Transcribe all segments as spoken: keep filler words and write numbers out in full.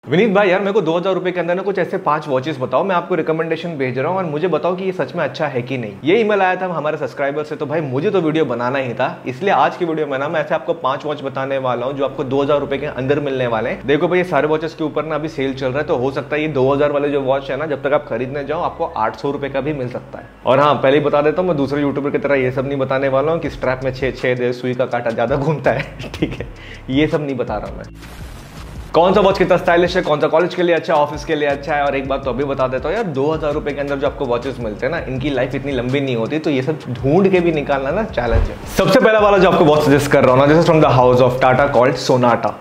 विनीत भाई यार मेरे को दो हजार रुपए के अंदर ना कुछ ऐसे पांच वॉचेस बताओ, मैं आपको रिकमेंडेशन भेज रहा हूँ और मुझे बताओ कि ये सच में अच्छा है कि नहीं। ये ईमेल आया था हमारे सब्सक्राइबर से, तो भाई मुझे तो वीडियो बनाना ही था, इसलिए आज की वीडियो में ना मैं ऐसे आपको पांच वॉच बताने वाला हूँ जो आपको दो हजार रुपए के अंदर मिलने वाले हैं। देखो भाई ये सारे वॉचेस के ऊपर ना अभी सेल चल रहा है, तो हो सकता है ये दो हजार वाले जो वॉच है ना जब तक आप खरीदने जाओ आपको आठ सौ रुपए का भी मिल सकता है। और हाँ पहले ही बता देता हूँ मैं दूसरे यूट्यूबर की तरह ये सब नहीं बताने वाला हूँ कि स्ट्रैप में छह छह दे सुई का कांटा ज्यादा घूमता है, ठीक है, ये सब नहीं बता रहा मैं। कौन सा वॉच कितना स्टाइलिश है, कौन सा कॉलेज के लिए अच्छा है, ऑफिस के लिए अच्छा है। और एक बात तो अभी बता देता हूँ यार, दो हजार रुपए के अंदर जो आपको वॉचेस मिलते हैं ना इनकी लाइफ इतनी लंबी नहीं होती, तो ये सब ढूंढ के भी निकालना ना चैलेंज है। सबसे पहला वाला जो आपको वॉच सजेस्ट कर रहा हूँ ना, this is from the house of Tata called Sonata.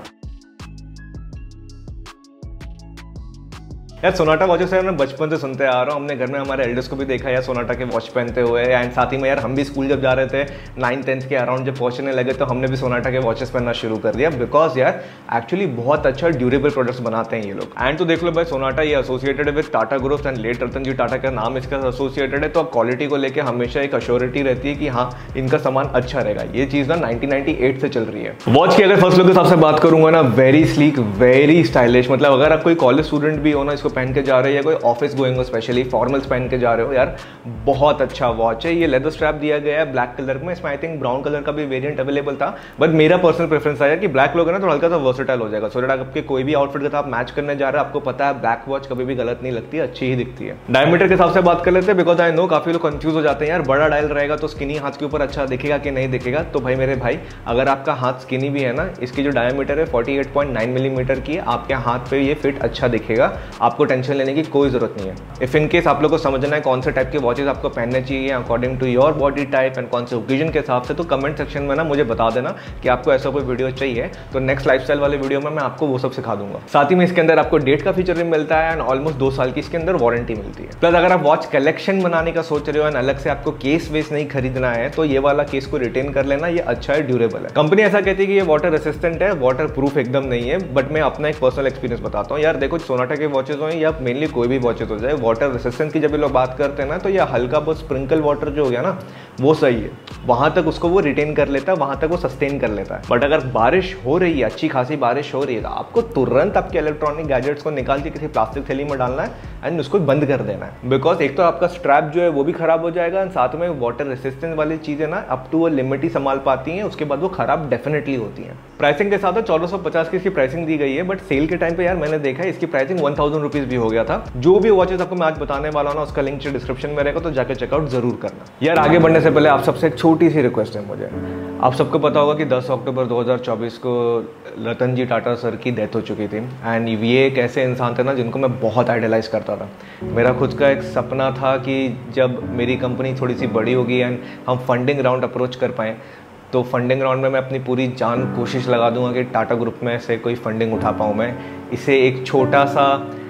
यार सोनाटा वॉचेस यार मैं बचपन से सुनते आ रहा हूँ, हमने घर में हमारे एल्डर्स को भी देखा यार सोनाटा के वॉच पहनते हुए। एंड साथ ही में यार हम भी स्कूल जब जा रहे थे नाइन टेंथ के अराउंड जब पहुंचने लगे तो हमने भी सोनाटा के वॉचेस पहनना शुरू कर दिया, बिकॉज यार एक्चुअली बहुत अच्छा ड्यूरेबल प्रोडक्ट्स बनाते हैं ये लोग। एंड तो देख लो भाई सोनाटा ये एसोसिएटेड है with Tata group and late Ratan ji Tata का नाम इसका एसोसिएटेड है, तो क्वालिटी को लेकर हमेशा एक अश्योरिटी रहती है कि हाँ इनका सामान अच्छा रहेगा। ये चीज ना नाइनटीन नाइनटी एट से चल रही है। वॉच की अगर फर्स्ट लुक के हिसाब से बात करूंगा ना, वेरी स्लीक वेरी स्टाइलिश, मतलब अगर आप कोई कॉलेज स्टूडेंट भी हो ना इसको पहन के जा रहे हैं, ऑफिस गोइंग हो, स्पेशली फॉर्मल्स पहन के जा रहे हो यार, बहुत अच्छा वॉच है। ये लेदर स्ट्रैप दिया गया है ब्लैक कलर में, इसमें आई थिंक ब्राउन कलर का भी वेरिएंट अवेलेबल था, बट मेरा पर्सनल प्रेफरेंस आया कि ब्लैक लोगे ना तो हल्का सा वर्सेटाइल हो जाएगा, सो दैट आपके कोई भी आउटफिट के साथ मैच करने जा रहा है, आपको पता है ब्लैक वॉच कभी भी गलत नहीं लगती, अच्छी ही दिखती है। डायमीटर के हिसाब से बात कर लेते हैं, बिकॉज आई नो काफी लोग कंफ्यूज हो जाते हैं यार, बड़ा डायल रहेगा तो स्किनी हाथ के ऊपर अच्छा दिखेगा कि नहीं दिखेगा। तो भाई मेरे भाई अगर आपका हाथ स्किनी भी है ना, इसकी जो डायमीटर है अड़तालीस पॉइंट नौ मिलीमीटर की है, आपके हाथ पे ये फिट अच्छा दिखेगा, आपको टेंशन लेने की कोई जरूरत नहीं है। इफ इन केस आप लोग को समझना है कौन से टाइप के वॉचेस आपको पहनने चाहिए according to your body type and कौन से ओकेजन के हिसाब से, तो कमेंट सेक्शन में ना मुझे बता देना कि आपको ऐसा कोई वीडियो चाहिए, तो नेक्स्ट लाइफस्टाइल वाले वीडियो में मैं आपको वो सब सिखा दूंगा। साथ ही में इसके अंदर आपको डेट का फीचर भी मिलता है एंड ऑलमोस्ट दो साल की इसके अंदर वारंटी मिलती है। प्लस अगर आप वॉच कलेक्शन बनाने का सोच रहे हो एंड अलग से आपको केस वेस नहीं खरीदना है, तो ये वाला केस को रिटेन कर लेना, ये अच्छा है, ड्यूरेबल है। कंपनी ऐसा कहती है कि ये वाटर रेसिस्टेंट है, वाटर प्रूफ एकदम नहीं है, बट मैं अपना एक पर्सनल एक्सपीरियंस बताता हूँ यार। देखो सोनाटा के वॉचेस हो या मेनली कोई भी वॉचेस हो जाए, वाटर रेसिस्टेंस की जब लोग बात करते हैं ना, तो यह हल्का बहुत स्प्रिंकल वाटर जो हो गया ना वो सही है, वहां तक उसको वो रिटेन कर लेता है, वहां तक वो सस्टेन कर लेता है। बट अगर बारिश हो रही है, अच्छी खासी बारिश हो रही है, तो आपको तुरंत आपके इलेक्ट्रॉनिक गैजेट्स को निकाल के किसी प्लास्टिक थैली में डालना है एंड उसको बंद कर देना है, बिकॉज एक तो आपका स्ट्रैप जो है वो भी खराब हो जाएगा एंड साथ में वाटर रेसिस्टेंस वाली चीजें ना अप टू अ लिमिट ही संभाल पाती हैं, उसके बाद वो खराब डेफिनेटली होती है। प्राइसिंग के साथ चौदह सौ पचास की इसकी प्राइसिंग दी गई है, बट सेल के टाइम पे यार मैंने देखा है इसकी प्राइसिंग वन थाउजेंड रुपीज भी हो गया था। जो भी वॉचेस आपको मैं आज बताने वाला हूं ना उसका लिंक डिस्क्रिप्शन में रहेगा, तो जाकर चेकआउट जरूर करना। यार आगे बढ़ने से पहले आप सबसे एक छोटी सी रिक्वेस्ट है मुझे, आप सबको पता होगा कि दस अक्टूबर दो हज़ार चौबीस को रतन जी टाटा सर की डेथ हो चुकी थी एंड ये एक ऐसे इंसान थे ना जिनको मैं बहुत आइडलाइज करता था। मेरा खुद का एक सपना था कि जब मेरी कंपनी थोड़ी सी बड़ी होगी एंड हम फंडिंग राउंड अप्रोच कर पाएँ, तो फंडिंग राउंड में मैं अपनी पूरी जान कोशिश लगा दूंगा कि टाटा ग्रुप में से कोई फंडिंग उठा पाऊँ मैं। इसे एक छोटा सा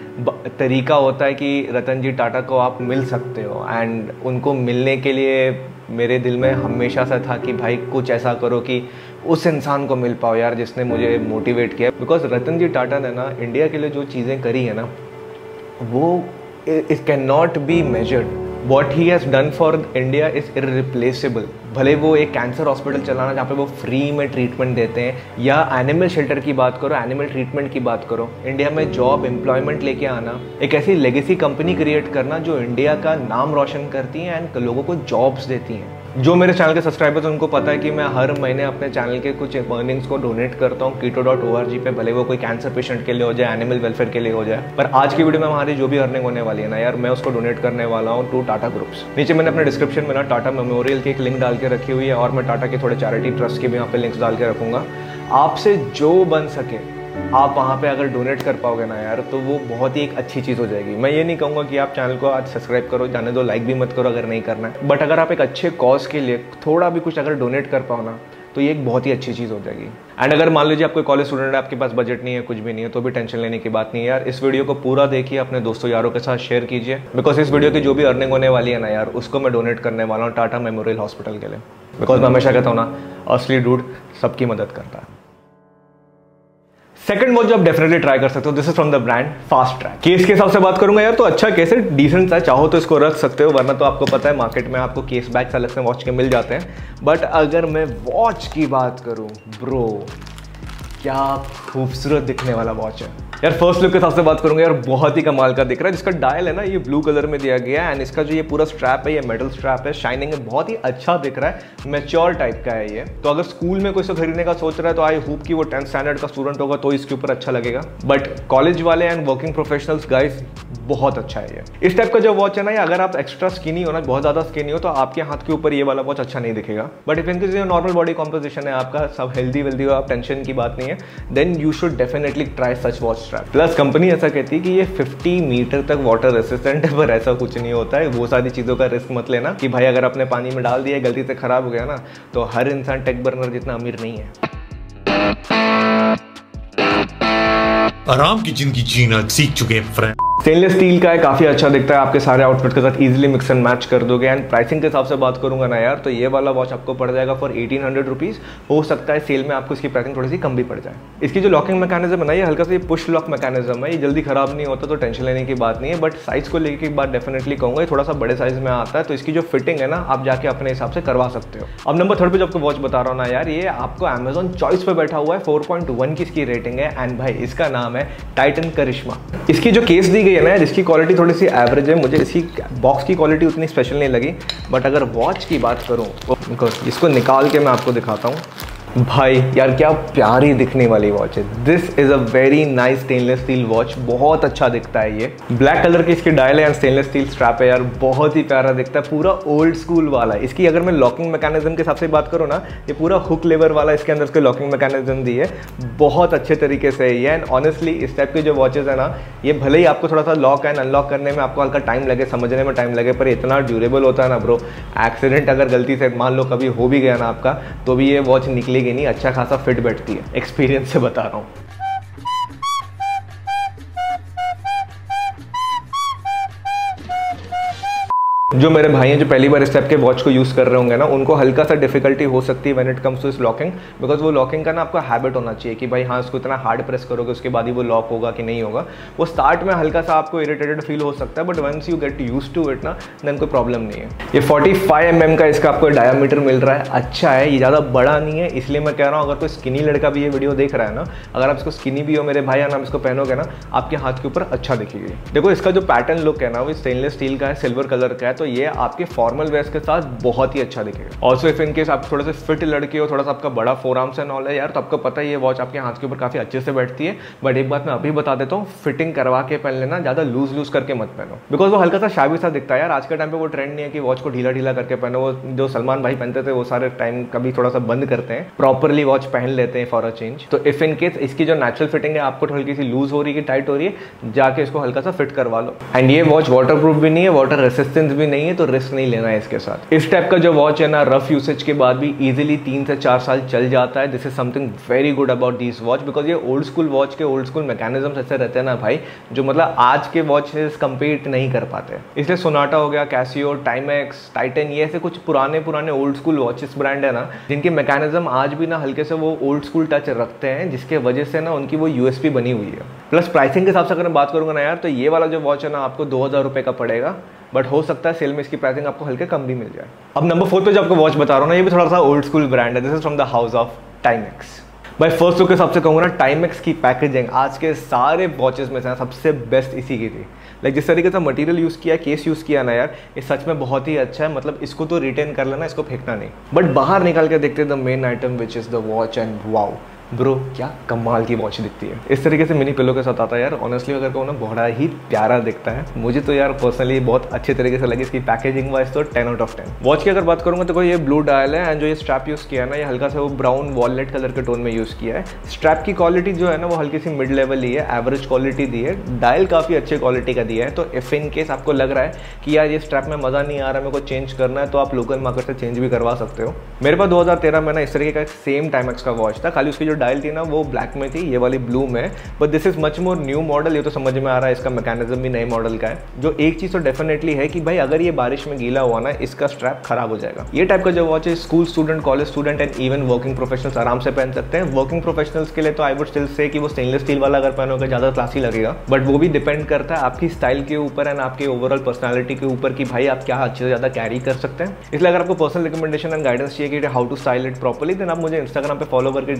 तरीका होता है कि रतन जी टाटा को आप मिल सकते हो एंड उनको मिलने के लिए मेरे दिल में हमेशा से था कि भाई कुछ ऐसा करो कि उस इंसान को मिल पाओ यार जिसने मुझे मोटिवेट किया। बिकॉज रतन जी टाटा ने ना इंडिया के लिए जो चीज़ें करी है ना वो it can not be measured. What he has done for India is irreplaceable। भले वो एक कैंसर हॉस्पिटल चलाना जहाँ पे वो फ्री में ट्रीटमेंट देते हैं, या एनिमल शेल्टर की बात करो, एनिमल ट्रीटमेंट की बात करो, इंडिया में जॉब एम्प्लॉयमेंट लेके आना, एक ऐसी लेगेसी कंपनी क्रिएट करना जो इंडिया का नाम रोशन करती है एंड लोगों को जॉब्स देती हैं। जो मेरे चैनल के सब्सक्राइबर्स उनको पता है कि मैं हर महीने अपने चैनल के कुछ अर्निंग्स को डोनेट करता हूँ कीटो डॉट ओ आर जी पे, भले वो कोई कैंसर पेशेंट के लिए हो जाए, एनिमल वेलफेयर के लिए हो जाए। पर आज की वीडियो में हमारी जो भी अर्निंग होने वाली है ना यार, मैं उसको डोनेट करने वाला हूँ टू टाटा ग्रुप्स। नीचे मैंने अपने डिस्क्रिप्शन में ना टाटा मेमोरियल की एक लिंक डाल के रखी हुई है और मैं टाटा के थोड़े चैरिटी ट्रस्ट के भी यहाँ पे लिंक्स डाल के रखूंगा। आपसे जो बन सके आप वहाँ पे अगर डोनेट कर पाओगे ना यार, तो वो बहुत ही एक अच्छी चीज़ हो जाएगी। मैं ये नहीं कहूँगा कि आप चैनल को आज सब्सक्राइब करो, जाने दो, लाइक भी मत करो अगर नहीं करना है, बट अगर आप एक अच्छे कॉज के लिए थोड़ा भी कुछ अगर डोनेट कर पाओ ना, तो ये एक बहुत ही अच्छी चीज़ हो जाएगी। एंड अगर मान लीजिए आप कोई कॉलेज स्टूडेंट है, आपके पास बजट नहीं है, कुछ भी नहीं है, तो भी टेंशन लेने की बात नहीं है यार। इस वीडियो को पूरा देखिए, अपने दोस्तों यारों के साथ शेयर कीजिए, बिकॉज इस वीडियो की जो भी अर्निंग होने वाली है ना यार, उसको मैं डोनेट करने वाला हूँ टाटा मेमोरियल हॉस्पिटल के लिए। बिकॉज मैं हमेशा कहता हूँ ना, असली डूड सबकी मदद करता है। सेकंड वॉच जो आप डेफिनेटली ट्राई कर सकते हो, this is from the brand Fastrack. Case के हिसाब से बात करूंगा यार, तो अच्छा केस है, डिसेंट सा, चाहो तो इसको रख सकते हो, वरना तो आपको पता है मार्केट में आपको केस बैग्स अलग से वॉच के मिल जाते हैं। बट अगर मैं वॉच की बात करूं ब्रो, क्या खूबसूरत दिखने वाला वॉच है। यार फर्स्ट लुक के हिसाब से बात करूंगा यार, बहुत ही कमाल का दिख रहा है। जिसका डायल है ना ये ब्लू कलर में दिया गया है एंड इसका जो ये पूरा स्ट्रैप है ये मेटल स्ट्रैप है, शाइनिंग है, बहुत ही अच्छा दिख रहा है, मैच्योर टाइप का है ये। तो अगर स्कूल में कोई इसको खरीदने का सोच रहा है तो आई होप कि वो टेंथ स्टैंडर्ड का स्टूडेंट होगा तो इसके ऊपर अच्छा लगेगा, बट कॉलेज वाले एंड वर्किंग प्रोफेशनल्स गाइस बहुत अच्छा है ये। इस टाइप का जो वॉच है ना, अगर आप एक्स्ट्रा स्किनी हो ना, बहुत ज्यादा स्किनी हो, तो आपके हाथ के ऊपर ये वाला वॉच अच्छा नहीं दिखेगा। बट इफ इनके जो नॉर्मल बॉडी कॉम्पोजिशन है आपका, सब हेल्दी वेल्दी हो, आप टेंशन की बात नहीं है, then you should definitely try such watch strap. Plus company ऐसा कहती है कि ये फिफ्टी मीटर तक वाटर रेसिस्टेंट है, पर ऐसा कुछ नहीं होता है। वो सारी चीज़ों का रिस्क मत लेना कि भाई अगर अपने पानी में डाल दिया गलती से खराब हो गया ना, तो हर इंसान टेक बर्नर जितना अमीर नहीं है। आराम की जिंदगी जीना सीख चुके हैं फ्रेंड। स्टेनलेस स्टील का है, काफी अच्छा दिखता है, आपके सारे आउटफिट के साथ इजीली मिक्स एंड मैच कर दोगे। एंड प्राइसिंग के हिसाब से बात करूंगा ना यार, तो ये वाला वॉच आपको पड़ जाएगा फॉर एटीन हंड्रेड रुपीज। हो सकता है सेल में आपको इसकी प्राइसिंग थोड़ी सी कम भी पड़ जाए। इसकी जो लॉकिंग मैकेनिज्म है ना, ये हल्का सा पुश लॉक मैकेनिज्म है, ये जल्दी खराब नहीं होता, तो टेंशन लेने की बात नहीं है। बट साइज को लेकर एक बात डेफिनेटली कहूंगा, ये थोड़ा सा बड़े साइज में आता है, तो इसकी जो फिटिंग है ना आप जाके अपने हिसाब से करवा सकते हो। अब नंबर थर्ड पे जो आपको वॉच बता रहा हूँ ना यार, ये आपको अमेजॉन चॉइस पे बैठा हुआ है, फोर पॉइंट वन की इसकी रेटिंग है एंड भाई इसका नाम है टाइटन करिश्मा। इसकी जो केस दी गई है ना, जिसकी क्वालिटी थोड़ी सी एवरेज है, मुझे इसकी बॉक्स की क्वालिटी उतनी स्पेशल नहीं लगी। बट अगर वॉच की बात करूं तो इसको निकाल के मैं आपको दिखाता हूं, भाई यार क्या प्यारी दिखने वाली वॉच है। This is a very nice stainless steel watch, बहुत अच्छा दिखता है ये। ब्लैक कलर की इसकी डायल है एंड स्टेनलेस स्टील स्ट्रैप है यार, बहुत ही प्यारा दिखता है, पूरा ओल्ड स्कूल वाला है। इसकी अगर मैं लॉकिंग मैकेनिज्म के हिसाब से बात करूँ ना, ये पूरा हुक लेवर वाला इसके अंदर इसके लॉकिंग मैकेनिज्म दी है, बहुत अच्छे तरीके से ये। एंड ऑनेस्टली इस टाइप के जो वॉचेज है ना, ये भले ही आपको थोड़ा सा लॉक एंड अनलॉक करने में आपको हल्का टाइम लगे, समझने में टाइम लगे, पर इतना ड्यूरेबल होता है ना ब्रो। एक्सीडेंट अगर गलती से मान लो कभी हो भी गया ना आपका, तो भी ये वॉच निकलेगी नहीं, अच्छा खासा फिट बैठती है, एक्सपीरियंस से बता रहा हूं। जो मेरे भाई हैं जो पहली बार इस टाइप के वॉच को यूज़ कर रहे होंगे ना, उनको हल्का सा डिफिकल्टी हो सकती है when it comes to its locking, because वो लॉकिंग का ना आपका हैबिट होना चाहिए कि भाई हाँ इसको इतना हार्ड प्रेस करोगे उसके बाद ही वो लॉक होगा कि नहीं होगा। वो स्टार्ट में हल्का सा आपको इरिटेटेड फील हो सकता है, but once you get use to it ना, देन कोई प्रॉब्लम नहीं है। ये फोर्टी फाइव एम एम का इसका आपको डायमीटर मिल रहा है, अच्छा है, ये ज़्यादा बड़ा नहीं है, इसलिए मैं कह रहा हूँ अगर कोई स्किनी लड़का भी ये वीडियो देख रहा है ना, अगर आप इसको स्किनी भी हो मेरे भाई, आप इसको पहनोगे ना आपके हाथ के ऊपर अच्छा दिखेगी। देखो इसका जो पैटर्न लुक है ना, वो स्टेनलेस स्टील का है, सिल्वर कलर का है, तो ये आपके फॉर्मल वेयर्स के साथ बहुत ही अच्छा दिखेगा। ऑल्सो इफ इनकेस आप थोड़े से फिट लड़के हो, थोड़ा सा आपका बड़ा फोर आर्म्स एंड ऑल है यार, तो आपको पता है ये वॉच आपके हाथ के ऊपर काफी अच्छे से बैठती है। बट एक बात मैं अभी बता देता हूँ, फिटिंग करवा के पहन लेना, ज्यादा लूज लूज करके मत पहनो, बिकॉज वो हल्का सा शाबी सा दिखता है यार। आज के टाइम पे वो ट्रेंड नहीं है कि वॉच को ढीला ढीला करके पहनो, वो जो सलमान भाई पहनते थे वो सारे टाइम कभी थोड़ा सा बंद करते हैं, प्रॉपरली वॉच पहन लेते हैं फॉर अ चेंज। तो इफ इन केस इसकी जो नेचुरल फिटिंग है आपको हल्की सी लूज हो रही है, टाइट हो रही है, जाके इसको हल्का सा फिट करवा लो। एंड ये वॉच वाटर प्रूफ भी नहीं है, वाटर रेसिस्टेंस भी नहीं है, तो रिस्क नहीं लेना है इसके साथ। इस टाइप का जो वॉच है ना, रफ यूसेज के बाद भी इजीली तीन से चार साल चल जाता है। This is something very good about this watch, because ये ओल्ड स्कूल वॉच के ओल्ड स्कूल मैकेनिज्म ऐसे रहते हैं ना भाई, जो मतलब आज के वॉचेस कंपीट नहीं कर पाते। इसलिए सोनाटा हो गया, कैसियो, टाइमेक्स, टाइटन, ये ऐसे कुछ पुराने पुराने ओल्ड स्कूल वॉचेस ब्रांड है ना, जिनके मैकेनिज्म आज भी ना हल्के से वो ओल्ड स्कूल टच रखते हैं, जिसके वजह से ना उनकी वो यूएसपी बनी हुई है। प्लस प्राइसिंग के हिसाब से अगर मैं बात करूंगा ना यार, तो ये वाला जो वॉच है ना आपको दो हजार रुपए का पड़ेगा, बट हो सकता है सेल में इसकी प्राइसिंग आपको हल्के कम भी मिल जाए। अब नंबर फोर पे जो आपको वॉच बता रहा हूँ ना, ये भी थोड़ा सा ओल्ड स्कूल ब्रांड है। This is from the house of Timex. भाई फर्स्ट लुक के हिसाब से कहूँगा ना, टाइमेक्स की पैकेजिंग आज के सारे वॉचेस में से सबसे बेस्ट इसी की थी। लाइक जिस तरीके से मटेरियल यूज़ किया, केस यूज़ किया ना यार, ये सच में बहुत ही अच्छा है। मतलब इसको तो रिटेन कर लेना, इसको फेंकना नहीं। बट बाहर निकाल के देखते the main item which is the watch, and wow bro क्या कमाल की वॉच दिखती है। इस तरीके से मिनी पिलो के साथ आता है यार, ऑनेस्टली अगर कहूँ ना बड़ा ही प्यारा दिखता है। मुझे तो यार पर्सनली बहुत अच्छे तरीके से लगी इसकी पैकेजिंग वाइज, तो ten out of ten. Watch की अगर बात करूँगा तो कोई ये ब्लू डायल है, एंड जो ये स्ट्रैप यूज़ किया है ना, ये हल्का सा वो ब्राउन वॉलेट कलर के टोन में यूज़ किया है। स्ट्रैप की क्वालिटी जो है ना वो हल्की सी मिड लेवल ही है, एवरेज क्वालिटी दी है। डायल काफ़ी अच्छे क्वालिटी का दिया है, तो इफ इन केस आपको लग रहा है कि यार ये स्ट्रैप में मज़ा नहीं आ रहा, मेरे को चेंज करना है, तो आप लोकल मार्केट से चेंज भी करवा सकते हो। मेरे पास दो हज़ार तेरह में ना इस तरीके का सेम टाइमेक्स का वॉच था, खाली उसकी जो डायल थी ना वो ब्लैक में थी, ये वाली ब्लू में। But this is much more new model, ये तो समझ में आ रहा है, इसका मैकेनिज्म भी नए मॉडल का है। जो एक चीज तो डेफिनेटली है कि भाई अगर ये बारिश में गीला हुआ ना, इसका स्ट्रैप खराब हो जाएगा। ये टाइप का जो वॉच है school student, college student and even working professionals आराम से पहन सकते हैं। वर्किंग प्रोफेशनल्स के लिए तो आई वुड स्टिल से कि वो स्टेनलेस स्टील वाला अगर पहनोगे ज्यादा क्लासी लगेगा, बट वो भी डिपेंड करता है आपकी स्टाइल के ऊपर एंड आपके ओवरऑल पर्सनैलिटी के ऊपर कि भाई आप क्या अच्छे से ज्यादा कैरी कर सकते हैं। इसलिए अगर आपको पर्सनल रिकमेंडेशन एंड गाइडेंस चाहिए कि how to style it properly, then आप मुझे इंस्टाग्राम पे फॉलो करके डीएम कर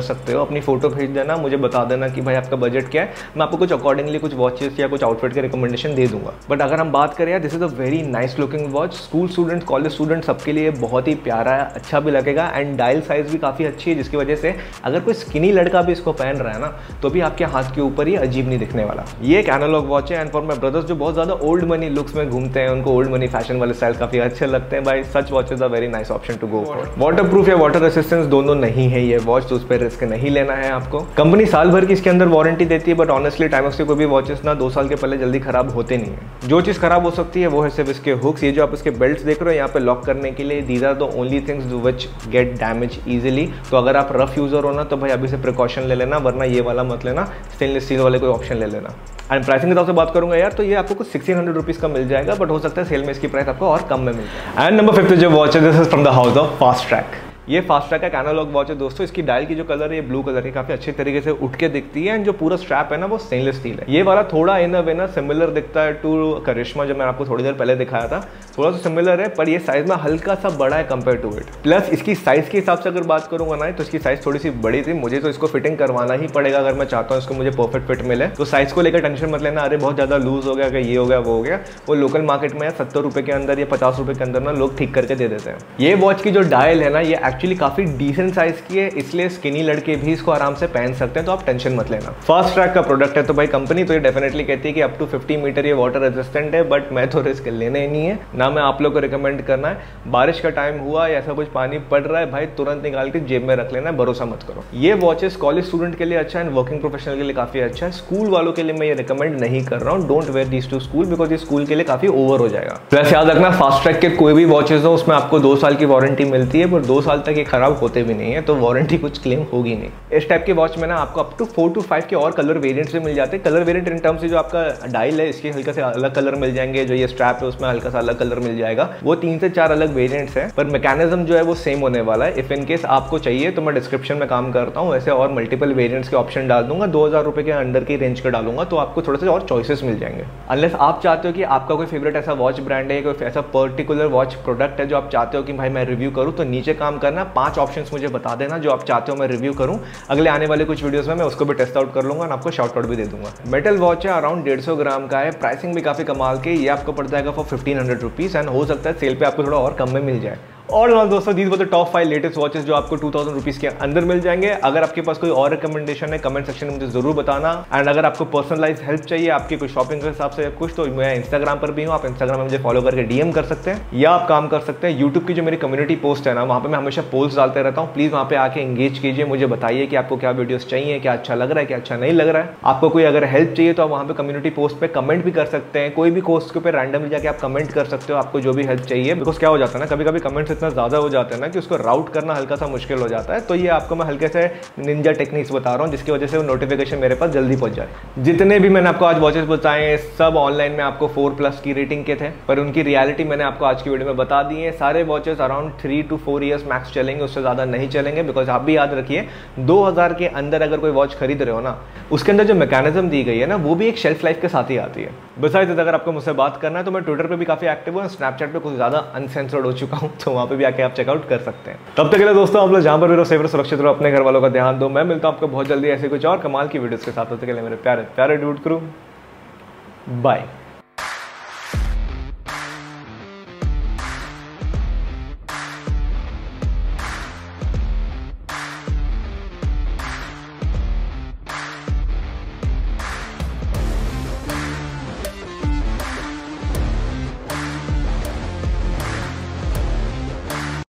सकते हो। अपनी फोटो भेज देना, मुझे बता देना कि भाई आपका बजट क्या है, मैं आपको कुछ अकॉर्डिंगली कुछ वॉचेस या कुछ आउटफिट के रिकमेंडेशन दे दूंगा। बट अगर हम बात करें, this is a very nice looking watch. School students, college students सबके लिए बहुत ही प्यारा है, अच्छा भी लगेगा एंड डायल साइज भी काफ़ी अच्छी है, जिसकी वजह से अगर कोई स्किनी लड़का भी इसको पहन रहा है ना तो भी आपके हाथ के ऊपर ही अजीब नहीं दिखने वाला। ये एक एनालॉग वॉच है एंड फॉर माई ब्रदर्स जो बहुत ज़्यादा ओल्ड मनी लुक्स में घूमते हैं, उनको ओल्ड मनी फैशन वाले स्टाइल काफ़ी अच्छे लगते हैं, भाई such watch is a very nice option to go for. Waterproof या वाटर रेसिस्टेंस दोनों नहीं है ये वॉच, तो उस पर रिस्क नहीं लेना है आपको। कंपनी साल भर की इसके अंदर वारंटी देती है, बट ऑनेस्टली टाइमक्स के कोई भी वॉचेस ना दो साल के पहले जल्दी खराब होते नहीं है। जो चीज़ खराब हो सकती है वो है सिर्फ इसके हुक्स। ये जो आप इसके बेल्ट्स देख रहे हो यहाँ पे लॉक करने के लिए, these are the only things which get damage easily. तो अगर आप रफ यूजर हो ना तो भाई अभी से प्रिकॉशन ले लेना, वरना ये वाला मत लेना, स्टेनलेस स्टील वाले कोई ऑप्शन ले लेना। एंड प्राइसिंग के हिसाब से बात करूंगा यार, तो ये आपको कुछ सिक्सटीन हंड्रेड रुपीज का मिल जाएगा, बट हो सकता है सेल में इसकी प्राइस आपको और कम में मिल जाए। एंड नंबर फिफ्थ जो वॉच है, this is from the house of Fastrack. ये फास्ट ट्रैक का एनालॉग वॉच है दोस्तों। इसकी डायल की जो कलर है ये ब्लू कलर है, काफी अच्छे तरीके से उठ के दिखती है एंड जो पूरा स्ट्रैप है ना वो स्टेनलेस स्टील है। ये वाला थोड़ा इन वे ना सिमिलर दिखता है टू करिश्मा जो मैंने आपको थोड़ी देर पहले दिखाया था, थोड़ा सा सिमिलर है, पर ये साइज में हल्का सा बड़ा है कंपेयर टू इट। प्लस इसकी साइज के हिसाब से अगर बात करूंगा ना तो इसकी साइज थोड़ी सी बड़ी थी, मुझे तो इसको फिटिंग करवाना ही पड़ेगा अगर मैं चाहता हूँ इसको मुझे परफेक्ट फिट मिले। तो साइज को लेकर टेंशन मत लेना, अरे बहुत ज्यादा लूज हो गया, कि ये हो गया वो हो गया, वो लोकल मार्केट में सत्तर रुपए के अंदर या पचास रुपए के अंदर ना लोग ठीक करके दे देते हैं। ये वॉच की जो डायल है ना ये एक्चुअली काफी डिसेंट साइज की है, इसलिए स्किनी लड़के भी इसको आराम से पहन सकते हैं, तो आप टेंशन मत लेना। फास्ट ट्रैक का प्रोडक्ट है तो भाई कंपनी तो ये डेफिनेटली कहती है कि अप टू फिफ्टी मीटर ये वाटर रेजिस्टेंट है, बट मैं तो रिस्क लेना ही नहीं है, ना मैं आप लोग को रिकमेंड करना है। बारिश का टाइम हुआ या ऐसा कुछ पानी पड़ रहा है भाई तुरंत निकाल के जेब में रख लेना है, भरोसा मत करो। ये वॉचेस कॉलेज स्टूडेंट के लिए अच्छा है, वर्किंग प्रोफेशनल के लिए काफी अच्छा है। स्कूल वालों के लिए मैं ये रिकमेंड नहीं कर रहा हूँ, don't wear these to school, because ये स्कूल के लिए काफी ओवर हो जाएगा। प्लस याद रखना फास्ट ट्रैक के कोई भी वॉचेस हो उसमें आपको दो साल की वारंटी मिलती है, पर दो साल तक ये खराब होते भी नहीं है, तो वारंटी कुछ क्लेम होगी नहीं। इस टाइप के वॉच में ना आपको up to four to five के और कलर वेरिएंट्स भी मिल जाते हैं। कलर वेरिएंट इन टर्म्स से जो आपका डायल है इसके हल्का से अलग कलर मिल जाएंगे, जो ये स्ट्रैप है उसमें हल्का सा अलग कलर मिल जाएगा, वो तीन से चार अलग वेरिएंट्स है, पर मैकेनिज्म जो है वो सेम होने वाला है। इफ इन केस आपको चाहिए तो मैं डिस्क्रिप्शन में काम करता हूँ वैसे और मल्टीपल वेरिएंट्स के ऑप्शन डाल दूंगा, दो हजार रुपए के अंडर की रेंज का डालूंगा, तो आपको थोड़े से और चॉइसेस मिल जाएंगे। अनलेस आप चाहते हो कि आपका कोई फेवरेट ऐसा वॉच ब्रांड है, कोई ऐसा पर्टिकुलर वॉच प्रोडक्ट है जो आप चाहते हो कि भाई मैं रिव्यू करूँ, तो नीचे काम करना, पांच ऑप्शंस मुझे बता देना जो आप चाहते हो मैं रिव्यू करूं। अगले आने वाले कुछ वीडियोस में मैं उसको भी टेस्ट आउट कर लूंगा और आपको शाउट आउट भी दे दूंगा। मेटल वॉच है, अराउंड डेढ़ सौ ग्राम का है, प्राइसिंग भी काफी कमाल के, ये आपको पड़ जाएगा for fifteen hundred rupees and हो सकता है सेल पे आपको थोड़ा और कम में मिल जाए। और दोस्तों these were the top five latest watches जो आपको टू थाउजेंड रुपीज के अंदर मिल जाएंगे। अगर आपके पास कोई और रिकमेंडेशन है कमेंट सेक्शन में मुझे जरूर बताना, एंड अगर आपको पर्सनलाइज हेल्प चाहिए आपकी कोई शॉपिंग के हिसाब से कुछ, तो मैं इंस्टाग्राम पर भी हूँ, आप इंस्टाग्राम में मुझे फॉलो करके डीएम कर सकते हैं, या आप काम कर सकते हैं यूट्यूब की जो मेरी कम्युनिटी पोस्ट है ना वहाँ पे मैं हमेशा पोल्स डालते रहता हूँ, प्लीज वहाँ पे आके एंगेज कीजिए, मुझे बताइए कि आपको क्या वीडियोस चाहिए, क्या अच्छा लग रहा है, क्या अच्छा नहीं लग रहा है। आपको कोई अगर हेल्प चाहिए तो आप वहाँ पे कम्युनिटी पोस्ट पे कमेंट भी कर सकते हैं, कोई भी पोस्ट के ऊपर रैंडमली जाके आप कमेंट कर सकते हो आपको जो भी हेल्प चाहिए, बिकॉज क्या हो जाता है ना कभी कभी कमेंट्स इतना ज्यादा हो जाते हैं ना कि उसको राउट करना हल्का सा मुश्किल हो जाता है। तो ये आपको मैं हल्के से निंजा टेक्निक्स बता रहा हूँ जिसकी वजह से वो नोटिफिकेशन मेरे पास जल्दी पहुंच जाए। जितने भी मैंने आपको आज वॉचेस बताए सब ऑनलाइन में आपको फोर प्लस की रेटिंग के थे, पर उनकी रियलिटी मैंने आपको आज की वीडियो में बता दी है। सारे watches around three to four years max चलेंगे, उससे ज्यादा नहीं चलेंगे, बिकॉज आप भी याद रखिए दो हजार के अंदर अगर कोई वॉच खरीद रहे हो ना उसके अंदर जो मैकेनिज्म दी गई है ना वो भी एक शेल्फ लाइफ के साथ ही आती है। बसाइड अगर आपको मुझसे बात करना है तो मैं ट्विटर पे भी काफी एक्टिव हूँ, स्नैपचैट पे कुछ ज्यादा अनसेंसर्ड हो चुका हूँ, तो वहाँ पे भी आके आप चेकआउट कर सकते हैं। तब तक के लिए दोस्तों आप लोग जहाँ पर भी रहो सेफ रहो, सुरक्षित रहो, अपने घर वालों का ध्यान दो। मैं मिलता हूँ आपको बहुत जल्दी ऐसे कुछ और कमाल की वीडियोस के साथ। तब तक के लिए मेरे प्यारे प्यारे डूड क्रू, बाय।